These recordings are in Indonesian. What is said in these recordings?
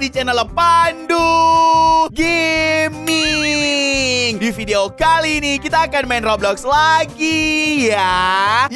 di channel Pandu Gaming. Di video kali ini kita akan main Roblox lagi ya.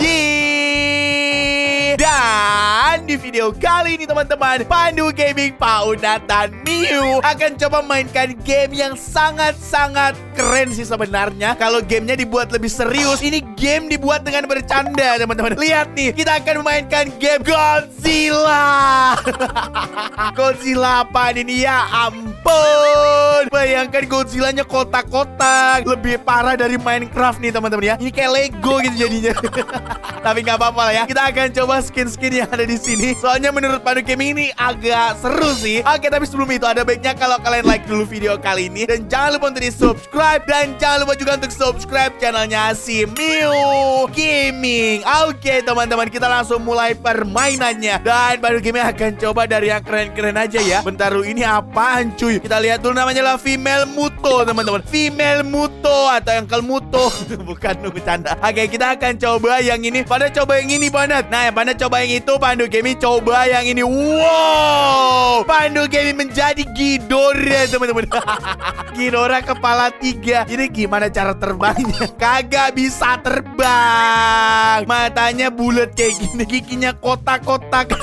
Dan di video kali ini teman-teman, Pandu Gaming, Paunat, dan Miu akan coba mainkan game yang sangat-sangat keren sih sebenarnya. Kalau gamenya dibuat lebih serius, ini game dibuat dengan bercanda teman-teman. Lihat nih, kita akan memainkan game Godzilla. Godzilla apa ini ya ampun. Bayangkan Godzillanya kotak-kotak. Lebih parah dari Minecraft nih teman-teman ya. Ini kayak Lego gitu jadinya. Tapi nggak apa-apa lah ya. Kita akan coba skin-skin yang ada di sini. Soalnya menurut Pandu Gaming ini agak seru sih. Oke, tapi sebelum itu ada baiknya kalau kalian like dulu video kali ini. Dan jangan lupa untuk di subscribe. Dan jangan lupa juga untuk subscribe channelnya si Miu Gaming. Oke teman-teman, kita langsung mulai permainannya. Dan Pandu Gaming akan coba dari yang keren-keren aja ya. Bentar dulu, ini apaan cuy? Kita lihat dulu, namanya lah Female Muto teman-teman. Female Muto atau Uncle Muto. Bukan, bercanda. Oke, kita akan coba yang ini. Pada coba yang ini banget. Nah, yang pada coba yang itu, Pandu Gaming coba yang ini. Wow, Pandu Gaming menjadi Ghidorah teman-teman. Ghidorah kepala 3. Ini gimana cara terbangnya? Kagak bisa terbang. Matanya bulat kayak gini, giginya kotak-kotak.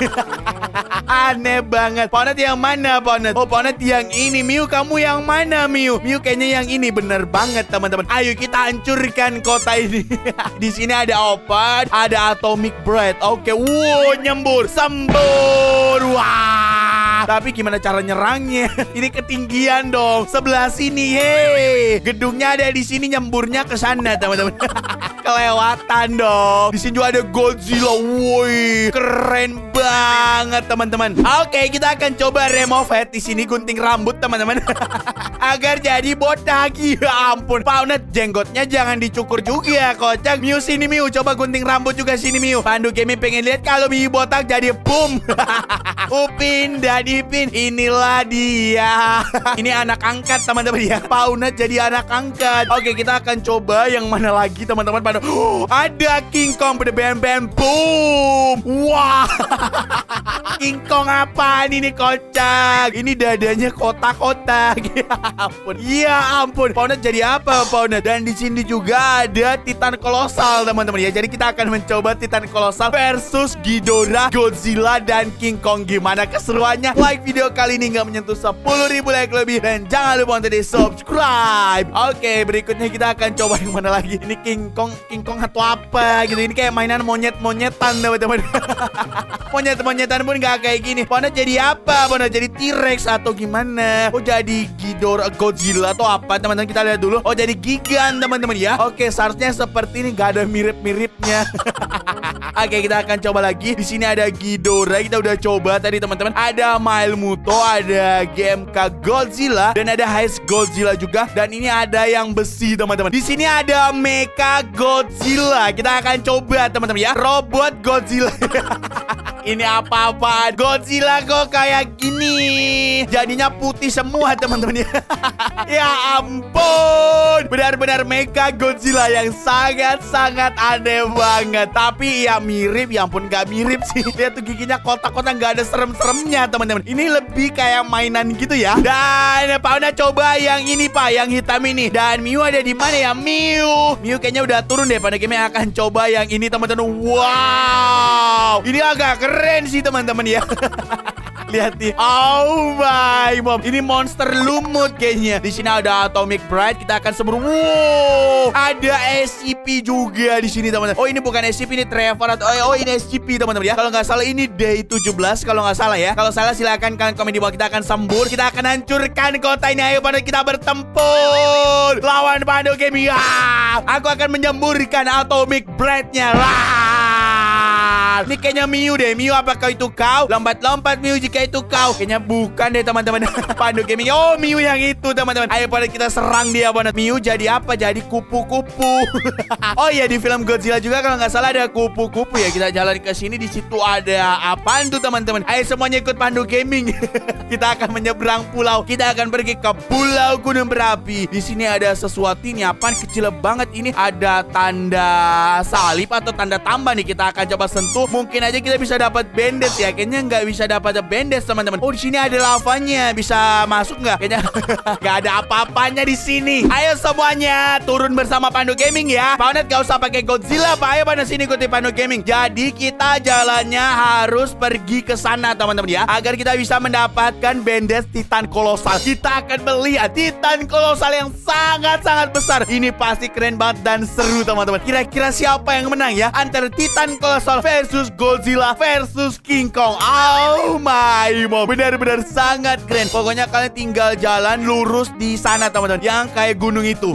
Aneh banget. Paunat yang mana Paunat? Oh, Paunat yang ini. Miu, kamu yang mana Miu? Miu kayaknya yang ini. Bener banget teman-teman. Ayo kita hancurkan kota ini. Di sini ada open, ada atomic breath. Oke, wow, nyembur, sembur. Wah, tapi gimana cara nyerangnya? Ini ketinggian dong. Sebelah sini, hei. Gedungnya ada di sini, nyemburnya ke sana, teman-teman. Kelewatan dong. Di sini juga ada Godzilla. Woi, keren banget, teman-teman. Oke, kita akan coba remove head di sini, gunting rambut, teman-teman. Agar jadi botak. Ya ampun. Paunat, jenggotnya jangan dicukur juga, kocak. Miu, sini Miu, coba gunting rambut juga sini Miu. Pandu Gaming pengen lihat kalau Miu botak jadi boom. Upin dan Ipin, inilah dia. Ini anak angkat teman-teman ya. Paunat jadi anak angkat. Oke, kita akan coba yang mana lagi teman-teman. Ada King Kong, bam bam boom. Wah. King Kong apaan ini, kocak? Ini dadanya kotak-kotak. Ya ampun. Ya ampun. Paunat jadi apa Paunat? Dan di sini juga ada Titan kolosal teman-teman ya. Jadi kita akan mencoba Titan kolosal versus Ghidorah, Godzilla, dan King Kong. Gimana keseruannya? Like video kali ini nggak menyentuh 10.000 like lebih. Dan jangan lupa untuk di subscribe. Oke, berikutnya kita akan coba yang mana lagi? Ini King Kong atau apa gitu. Ini kayak mainan monyet-monyetan teman-teman. Monyet-monyetan pun nggak kayak gini. Paunat jadi apa? Paunat jadi T-Rex atau gimana? Oh, jadi Ghidorah, Godzilla atau apa teman-teman? Kita lihat dulu. Oh, jadi Gigan teman-teman ya. Oke, seharusnya seperti ini, nggak ada mirip-miripnya. Oke, kita akan coba lagi. Di sini ada Ghidorah, kita udah coba tadi teman-teman. Ada Mile Muto, ada GMK Godzilla, dan ada Heist Godzilla juga. Dan ini ada yang besi teman-teman. Di sini ada Mecha Godzilla. Kita akan coba teman-teman ya. Robot Godzilla. Ini apa-apaan? Godzilla kok kayak gini? Jadinya putih semua teman-teman ya. Ya ampun. Benar-benar Mecha Godzilla yang sangat-sangat aneh banget. Tapi ya mirip, ya ampun gak mirip sih. Lihat tuh giginya kotak-kotak, gak ada serem-seremnya teman-teman. Ini lebih kayak mainan gitu ya. Dan Paunat coba yang ini Pak, yang hitam ini. Dan Miu ada di mana ya Miu? Miu kayaknya udah turun deh. Pada game akan coba yang ini teman-teman. Wow, ini agak keren sih teman-teman ya. Lihat nih. Oh my mom. Ini monster lumut kayaknya. Di sini ada Atomic Bright. Kita akan sembur. Wow. Ada SCP juga di sini teman-teman. Oh, ini bukan SCP, ini Trevor atau oh ini SCP teman-teman ya. Kalau nggak salah ini Day 17 kalau nggak salah ya. Kalau salah silakan kalian komen di bawah. Kita akan sembur. Kita akan hancurkan kota ini. Ayo pada kita bertempur lawan Pandu Gaming. Aku akan menyemburkan Atomic Bright-nya. Ini kayaknya Miu deh. Miu, apakah itu kau? Lompat-lompat Miu jika itu kau. Kayaknya bukan deh teman-teman. Pandu Gaming. Oh, Miu yang itu teman-teman. Ayo pada kita serang dia banget. Miu jadi apa? Jadi kupu-kupu. Oh iya, di film Godzilla juga kalau nggak salah ada kupu-kupu ya. Kita jalan ke sini, di situ ada apaan tuh teman-teman? Ayo semuanya ikut Pandu Gaming. Kita akan menyeberang pulau. Kita akan pergi ke Pulau Gunung Berapi. Di sini ada sesuatu ini apaan? Kecil banget ini. Ada tanda salib atau tanda tambah nih. Kita akan coba sentuh. mungkin aja kita bisa dapat bandage ya. Kayaknya nggak bisa dapat bandage, teman-teman. Oh, di sini ada lavanya. Bisa masuk nggak? Kayaknya nggak ada apa-apanya di sini. Ayo semuanya turun bersama Pandu Gaming ya. Paunet gak usah pakai Godzilla, Pak. Ayo pada sini ikuti Pandu Gaming. Jadi kita jalannya harus pergi ke sana, teman-teman ya, agar kita bisa mendapatkan bandage Titan kolosal. Kita akan melihat Titan kolosal yang sangat-sangat besar. Ini pasti keren banget dan seru, teman-teman. Kira-kira siapa yang menang ya antara Titan kolosal versus Godzilla versus King Kong? Oh my god, benar-benar sangat keren. Pokoknya kalian tinggal jalan lurus di sana, teman-teman, yang kayak gunung itu.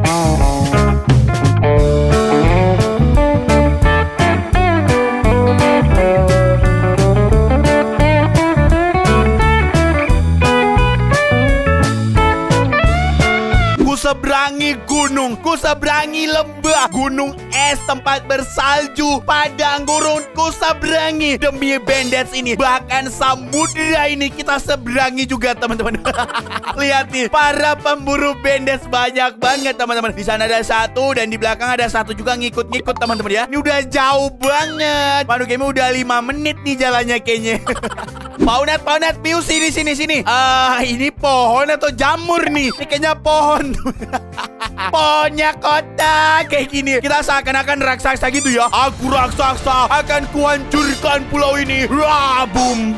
Kuseberangi gunung, kuseberangi lembah, gunung es, tempat bersalju, padang gurun, kuseberangi demi bandage ini. Bahkan samudera ini kita seberangi juga, teman-teman. Lihat nih, para pemburu bandage banyak banget, teman-teman. Di sana ada satu dan di belakang ada satu juga ngikut-ngikut, teman-teman ya. Ini udah jauh banget. Pandu Gaming udah 5 menit nih jalannya kayaknya. Paunet, Piu, sini. Ini pohon atau jamur nih? Ini kayaknya pohon. Pohonnya kotak kayak gini. Kita seakan-akan raksasa gitu ya. Aku raksasa akan kuhancurkan pulau ini. Wah, boom.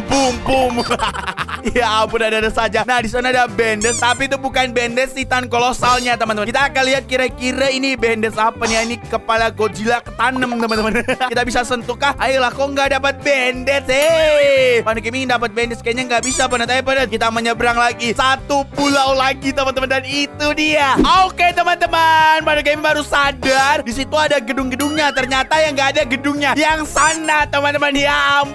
Ya ampun, ada saja. Nah, di sana ada bandage, tapi itu bukan bandage Titan kolosalnya, teman-teman. Kita akan lihat kira-kira ini bandage apa nih. Ini kepala Godzilla ketanam, teman-teman. Kita bisa sentuh kah? Ayolah, kok nggak dapat bandage? Pandu Gaming dapat bandage kayaknya nggak bisa, Pandu. Kita menyeberang lagi satu pulau lagi, teman-teman, dan itu dia. Oke, teman-teman, Pandu Gaming baru sadar di situ ada gedung-gedungnya. Ternyata yang nggak ada gedungnya yang sana, teman-teman. Ya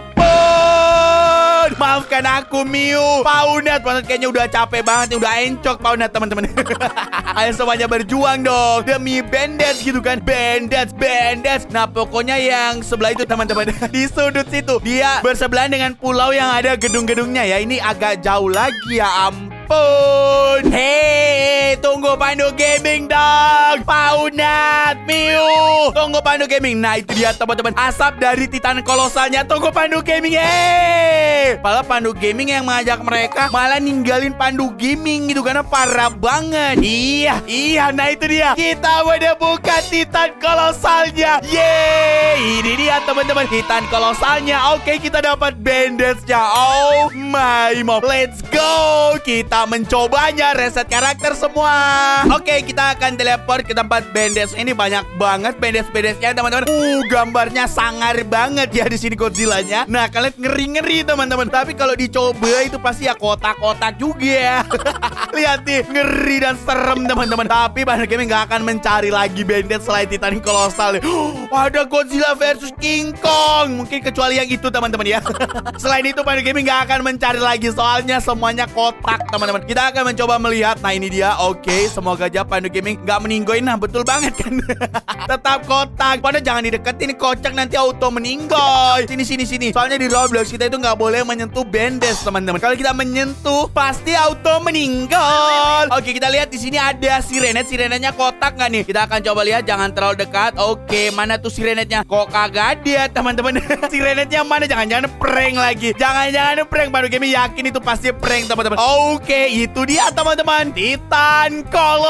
ampun, maafkan aku, Miu. Paunet kayaknya udah capek banget, udah encok Paunet, teman-teman. Ayo semuanya berjuang dong demi bandage gitu kan. Bandage. Nah, pokoknya yang sebelah itu, teman-teman. Di sudut situ dia bersebelahan dengan pulau yang ada gedung-gedungnya ya. Ini agak jauh lagi, ya ampun. Hei, tunggu Pandu Gaming dong. Paunet, Miu, tunggu Pandu Gaming. Nah, itu dia, teman-teman, asap dari Titan kolosalnya. Tunggu Pandu Gaming. Padahal Pandu Gaming yang mengajak mereka malah ninggalin Pandu Gaming gitu, karena parah banget. Iya, nah itu dia. Kita menemukan Titan kolosalnya. Yeay, ini dia, teman-teman, Titan kolosalnya. Oke, kita dapat bandage-nya. Oh my god, let's go. Kita mencobanya, reset karakter semua. Oke, kita akan teleport ke tempat bandage. Ini banyak banget bandage-bandage-nya, teman-teman. Gambarnya sangar banget ya di sini Godzilla-nya. Nah, kalian ngeri-ngeri, teman-teman. Tapi kalau dicoba itu pasti ya kotak-kotak juga. Lihat nih, ngeri dan serem, teman-teman. Tapi Pandu Gaming nggak akan mencari lagi bandage selain Titan kolosal. Ada Godzilla versus King Kong. Mungkin kecuali yang itu, teman-teman ya. Selain itu Pandu Gaming nggak akan mencari lagi, soalnya semuanya kotak, teman-teman. Kita akan mencoba melihat. Nah, ini dia. Oke, semoga aja Pandu Gaming nggak meninggoin. Nah, betul banget kan. Tetap kotak. Padahal jangan dideketin, kocak, nanti auto meninggoy. Sini. Soalnya di Roblox kita itu nggak boleh menyentuh bandage, teman-teman. Kalau kita menyentuh pasti auto meninggal. Oke, kita lihat di sini ada sirenet. Sirenetnya kotak nggak nih? Kita akan coba lihat, jangan terlalu dekat. Oke, mana tuh sirenetnya? Kok kagak ada, teman-teman? Sirenetnya mana? Jangan-jangan prank lagi. Jangan prank. Pandu Gaming yakin itu pasti prank, teman-teman. Oke, itu dia, teman-teman, Titan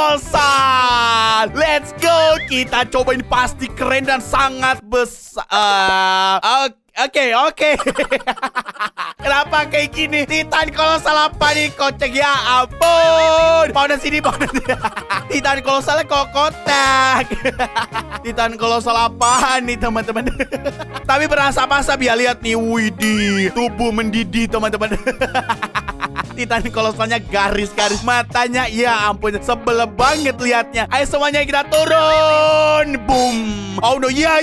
kolosal. Let's go. Kita coba, ini pasti keren dan sangat besar. Oke. Kenapa kayak gini? Titan kolosal apa nih? Kocek, ya ampun. Paunet sini. Titan kolosalnya kok kotak. Titan kolosal apaan nih, teman-teman? Tapi berasap-asap ya, lihat nih. Widih, tubuh mendidih, teman-teman. Titan kolosalnya garis-garis, matanya ya ampun, sebel banget liatnya. Ayo semuanya kita turun. Boom. Oh no, ya.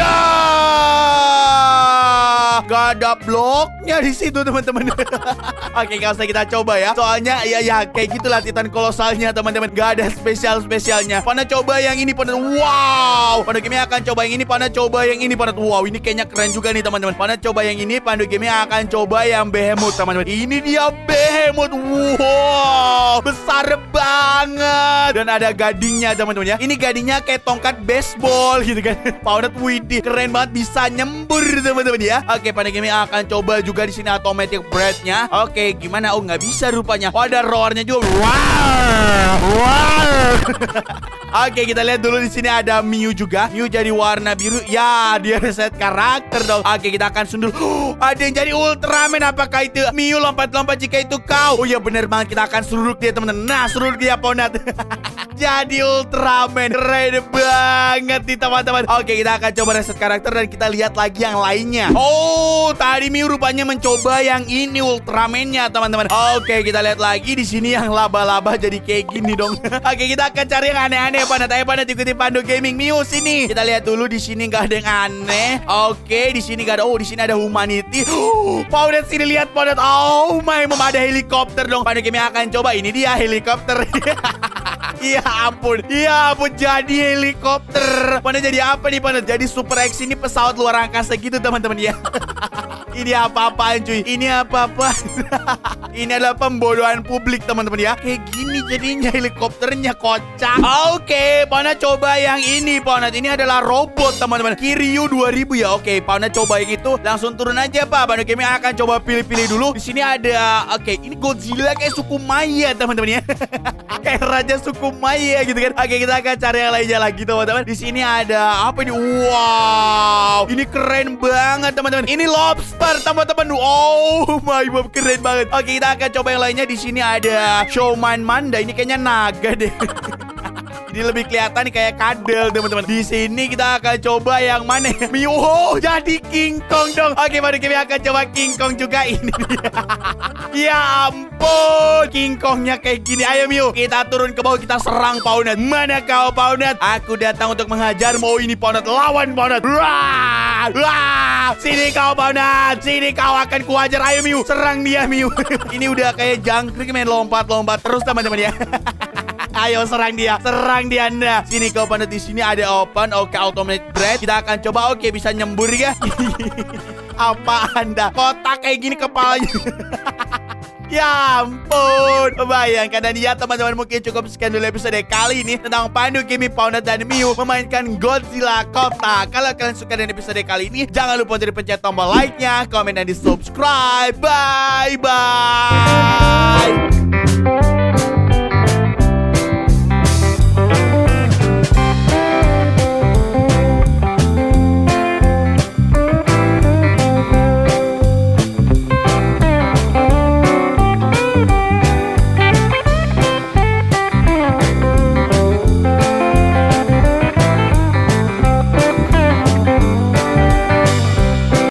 Gak ada bloknya di situ, teman-teman. Oke, gak usah kita coba ya. Soalnya ya kayak gitulah Titan kolosalnya, teman-teman. Gak ada spesialnya. Pana coba yang ini, Pana. Wow. Pandu Gaming akan coba yang ini, Pana coba yang ini, Pana. Wow, ini kayaknya keren juga nih, teman-teman. Pana coba yang ini, Pandu Gaming akan coba yang Behemoth, teman-teman. Ini dia Behemoth. Wow, besar banget. banget. Dan ada gadingnya teman-teman ya. Ini gadingnya kayak tongkat baseball gitu kan. Paunat widih, keren banget, bisa nyembur teman-teman ya. Oke, Panda Gaming akan coba juga di sini automatic bread-nya. Oke, gimana? Oh, nggak bisa rupanya. Oh, ada roar-nya juga. Wow. Oke, kita lihat dulu di sini ada Mew juga. Mew jadi warna biru. Ya, dia reset karakter dong. Oke, kita akan sundul. Ada yang jadi Ultraman. Apakah itu Mew? Lompat-lompat jika itu kau. Oh ya, bener banget. Kita akan seruduk dia teman-teman. Nah, seruduk dia Ponat. Jadi Ultraman. Keren banget nih teman-teman. Oke, kita akan coba reset karakter dan kita lihat lagi yang lainnya. Oh, tadi Mew rupanya mencoba yang ini Ultraman-nya teman-teman. Oke, kita lihat lagi di sini yang laba-laba jadi kayak gini dong. Oke, kita akan cari yang aneh-aneh. Panat, ayo Panat, ikuti Pandu Gaming. Mew sini. Kita lihat dulu di sini nggak ada yang aneh. Oke, di sini nggak ada. Oh, di sini ada Humanity. Panat, sini lihat Panat. Oh my, ada helikopter dong. Pandu Gaming akan coba. Ini dia helikopter. Ya ampun, ya ampun, jadi helikopter. Panat jadi apa nih Panat? Jadi Super X ini pesawat luar angkasa gitu teman-teman ya. Ini apa-apaan cuy? Ini apa-apa? Ini adalah pembodohan publik teman-teman ya. Kayak gini jadinya helikopternya, kocak. Oke, Panat coba yang ini Panat. Ini adalah robot teman-teman. Kiryu 2000 ya. Oke, Panat coba yang itu. Langsung turun aja Pak. Panat Gaming akan coba pilih-pilih dulu. Di sini ada, oke, ini Godzilla kayak suku Maya teman-teman ya. Kayak raja suku Maya gitu kan. Oke, kita akan cari yang lainnya lagi teman-teman. Di sini ada apa ini? Wow, ini keren banget teman-teman. Ini lobster teman-teman. Oh my god, keren banget. Oke, kita akan coba yang lainnya. Di sini ada Showman Manda. Ini kayaknya naga deh. Ini lebih kelihatan nih kayak kadal teman-teman. Di sini kita akan coba yang mana? Mew, jadi King Kong dong. Oke, baru kita akan coba King Kong juga. Ini dia. Ya ampun, King Kongnya kayak gini. Ayo Mew, kita turun ke bawah, kita serang Paunat. Mana kau Paunat? Aku datang untuk menghajarmu. Oh, ini Paunat, lawan Paunat. Wah, wah. Sini kau Paunat, sini kau akan kuhajar. Ayo Mew, serang dia Mew. Ini udah kayak jangkrik main lompat-lompat terus teman-teman ya. Ayo serang dia Anda. Sini kau Panat, di sini ada open. Oke, automatic bread. Kita akan coba. Oke, bisa nyembur ya. Apa Anda? Kotak kayak gini kepalanya. Ya ampun, bayangkan. Dan ya teman-teman, mungkin cukup sekian dulu episode kali ini tentang Pandu Gaming, Paunat dan Mew memainkan Godzilla Kota. Kalau kalian suka dengan episode kali ini, jangan lupa untuk dipencet tombol like-nya, komen, dan di subscribe. Bye-bye.